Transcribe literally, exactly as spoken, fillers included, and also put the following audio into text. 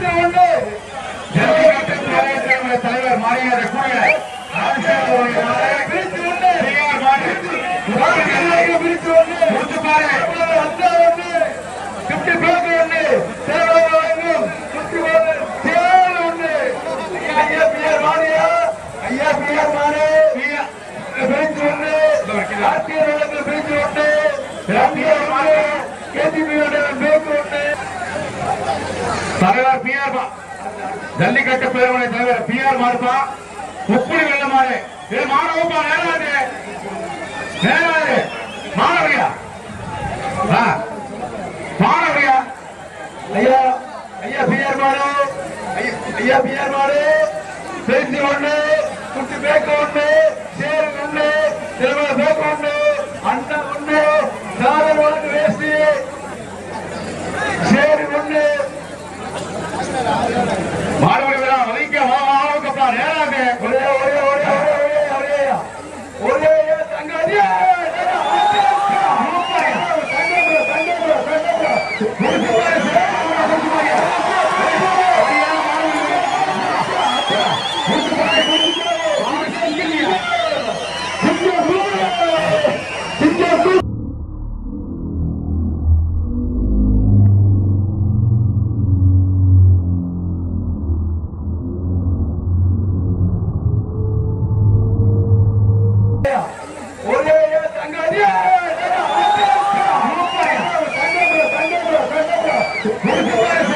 தலைவர் மாறியாத கூடிய தலைவர் பி ஆர் ஜல்லிக்கட்டு பேரவை தலைவர் பி ஆர் மாறுப்பா உப்புடி வெள்ளமாறு இது மாணவப்பா நேராது நேராது மாணவியா மாணவியா ஐயா ஐயா பி ஆர் மாறு ஐயா பி ஆர் மாறு பேசி ஒண்ணு குட்டி பேக்க ஒண்ணு சேரு ஒண்ணு திருமண பேக்க ஒண்ணு அண்ணா ஒண்ணு சாதல் ஒண்ணு வேஸ்டி சேரு ஒண்ணு மாணவர்கள் வலிக்க மாணவக்கப்பா நேராக ஒரே ஒரே ஒரே ஒரே ஒரே ஒரே தங்காதியா ஒரே